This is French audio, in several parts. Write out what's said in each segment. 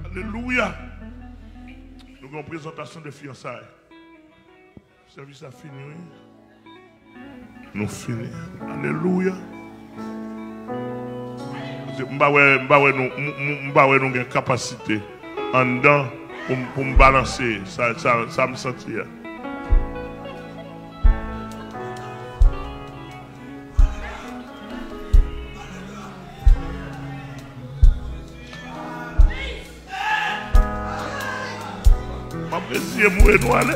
Alléluia. Nous avons une présentation de fiançailles. Le service a fini. Nous finissons. Alléluia. Nous avons une capacité en dedans pour me balancer. Ça me sentit. Je vais nous aller.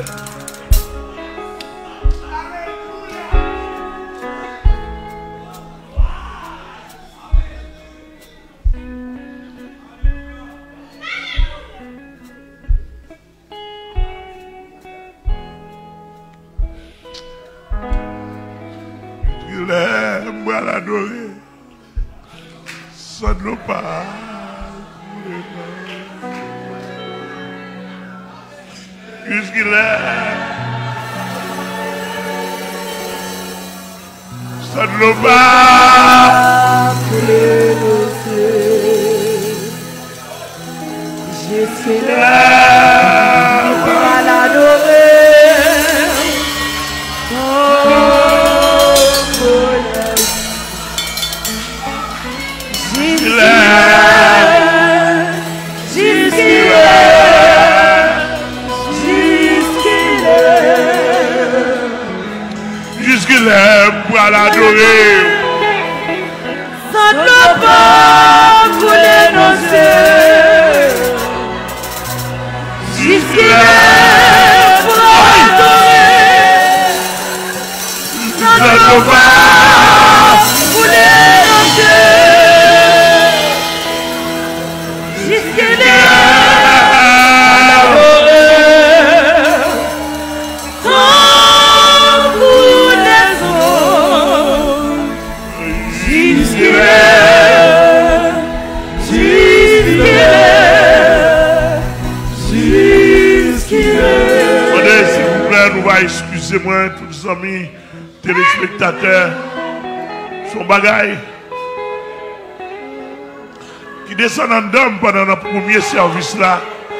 Il est moi l'adorer. Ça ne l'est pas. Puisqu'il est, ça ne l'est pas. Je suis là pour l'adorer. Jusqu'il est pour l'adorer. Ça ne peut pas couler nos yeux. Jusqu'il est pour l'adorer. Ça ne peut pas couler nos yeux. Jusqu'il est pour l'adorer. Excusez-moi, tous les amis, téléspectateurs, son bagaille qui descend en dame pendant notre premier service là.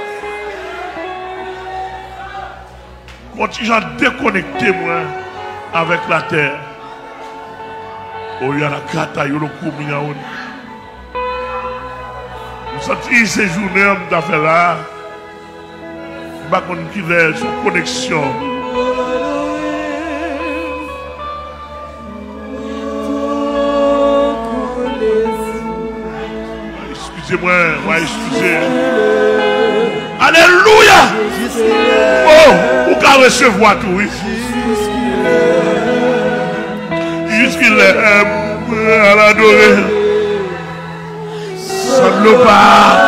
Contingent déconnecté moi avec la terre. Oh, il y a la carte, il y a le coup, il y a un. Nous sentons ces journées d'affaires là. Par contre, qu'il est sur connexion. Excusez-moi, excusez. Alléluia! Oh, vous pouvez recevoir tout, oui. Jusqu'il est à l'adorer. Ça ne le pas.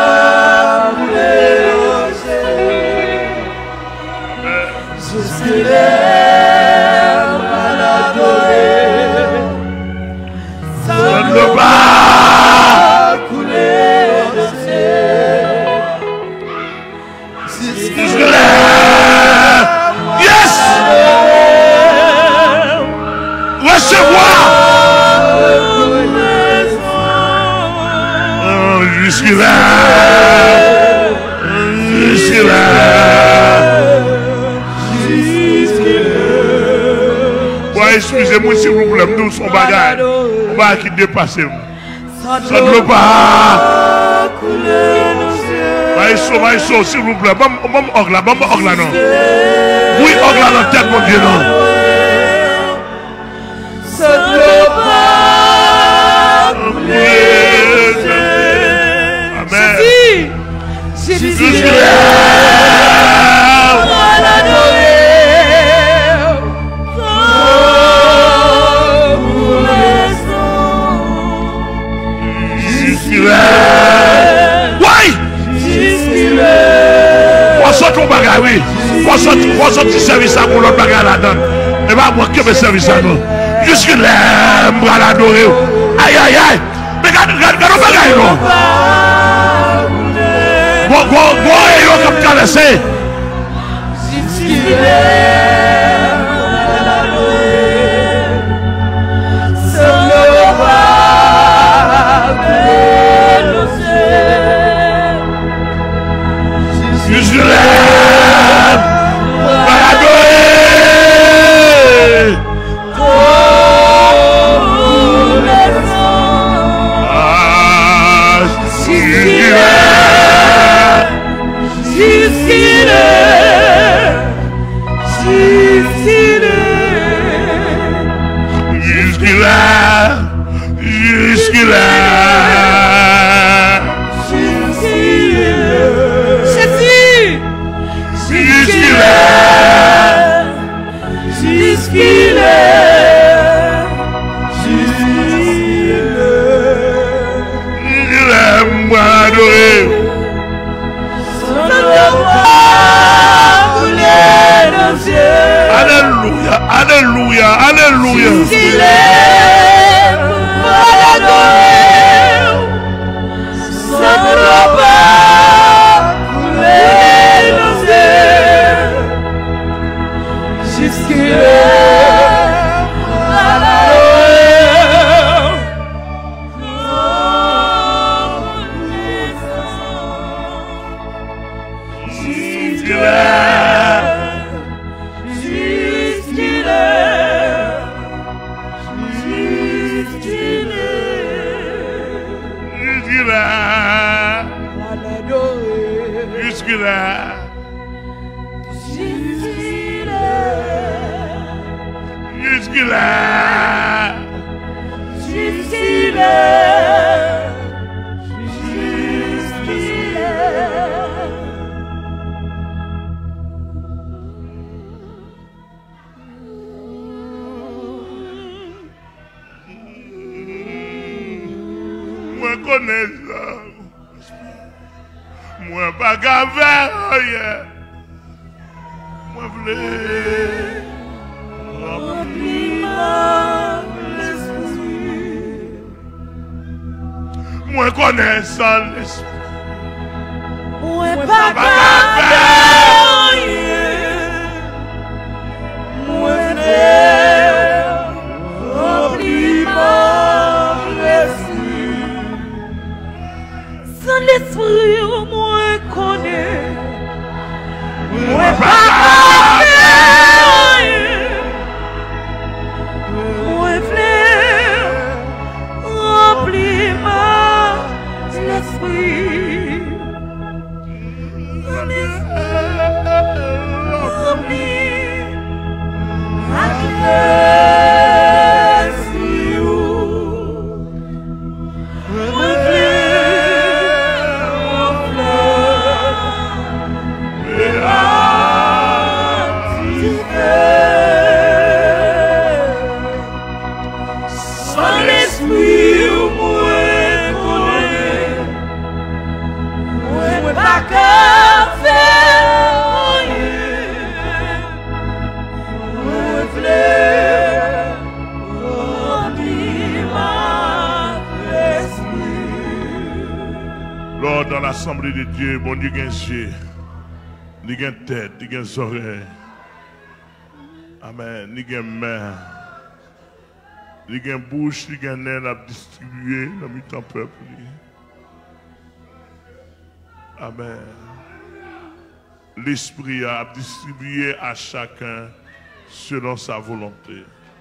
Jusqu'il est à l'adorer. Ça ne le pas couler aux yeux. Jusqu'il est. Yes! Recevoir! Jusqu'il est. Jusqu'il est. Excusez-moi s'il vous plaît, nous sommes bagages. On va qui dépasser. Ça ne veut pas. Maïso, s'il vous plaît. Bon, ogla, non. Oui, ogla dans tête, mon Dieu, non. Ça ne veut pas. Amen. Jésus. Oui, pour sortir service à pour l'autre bagarre là-dedans. Et pas moi qui me service à nous. Jusque là, on va l'adorer. Aïe, aïe, aïe. Mais regarde le bagarre, non. Bon, et on comme traversé. moi adorer. Alléluia, alléluia, alléluia. Moi connais ça. Moi pas gavert. Moi voulais. Moi connais ça l'esprit. Moi pas gavert. Moi voulais. Remplis-moi l'esprit. Sans l'esprit, moi connais. Moi pas gavert. Moi voulais. Remplis-moi l'esprit. Dans l'assemblée de Dieu, bon Dieu, il y a un yeux, il y a une tête, il y a des oreilles. Amen. Il y a une main, il y a une bouche, il y a un nez à distribuer dans le temps peuple. Amen. L'esprit a distribué à chacun selon sa volonté.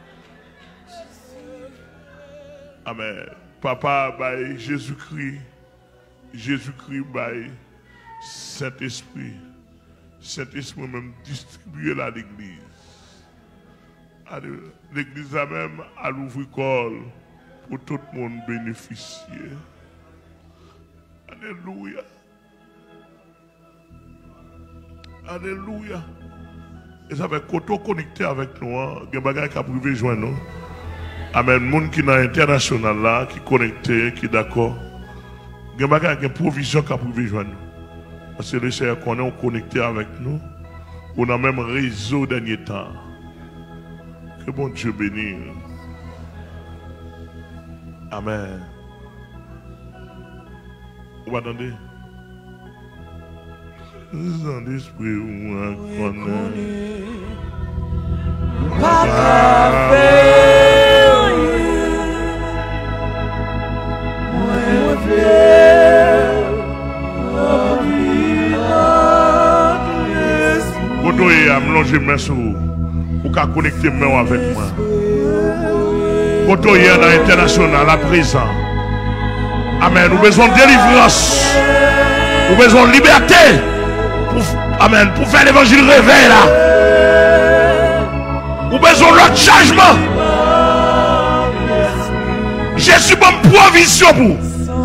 Amen. Papa, by Jésus-Christ. Jésus-Christ by Saint-Esprit. Saint-Esprit même distribué à l'église. L'église a même à l'ouvrir col pour tout le monde bénéficier. Alléluia. Alléluia. Et ça fait qu'on connecté avec nous. Il y a des gens qui ont privé joindre nous. Amen. Les gens qui sont international là, qui sont connectés, qui sont d'accord. Il y a une provision qui a privé joindre nous. Parce que les chers qu'on est connectés avec nous, on a même réseau dernier temps. Que bon Dieu bénisse. Amen. Vous attendez? L'esprit moi connaît. Papa Koto ye a mélangé mes sous pour qu'à connecter mes avec moi. Koto ye dans l'international à présent. Amen. Nous besoin de délivrance. Nous besoin de liberté. Amen. Pour faire l'évangile réveil là. Nous besoin de l'autre changement. Jésus bonne provision pour.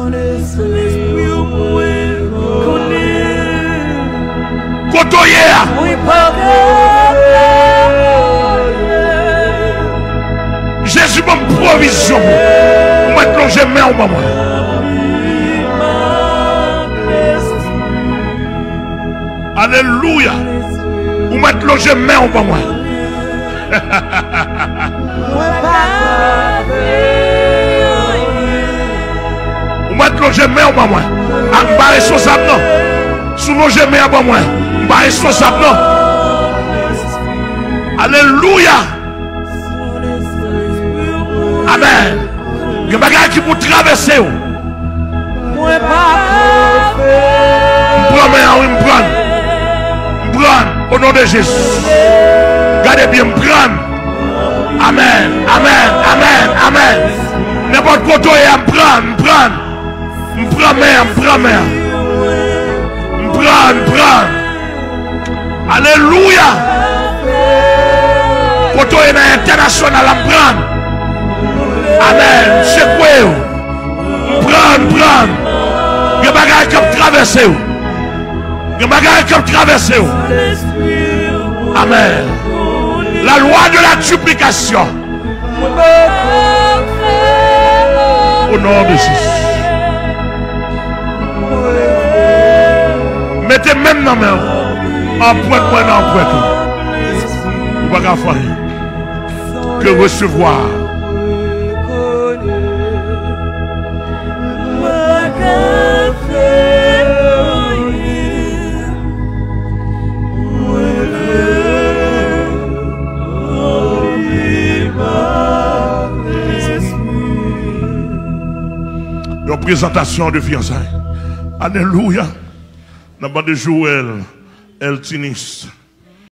Kotoye. Jésus bonne provision pour mettre l'objet main au moment. Alléluia. Ou mettre le chemin ou pas moi. Ou mettre le chemin ou pas moi. En bas responsable non. Sous le chemin ou pas moi. Pas responsable non. Alléluia. Amen. Il y a des gens qui vont traverser. Au nom de Jésus. Gardez bien, prendre. Amen, amen, amen, amen. N'importe quoi, prendre. Alléluia. Quand on est international, prendre. Amen. C'est quoi? Prendre. Il y a des gens qui traversent. Il y a des gens qui traversent. Amen. La loi de la duplication. Au nom de Jésus. Mettez même dans main. En point. Vous ne pouvez pas faire que recevoir. Une présentation de fiançailles. Alléluia. Dans le bas de Joël, El Tinis.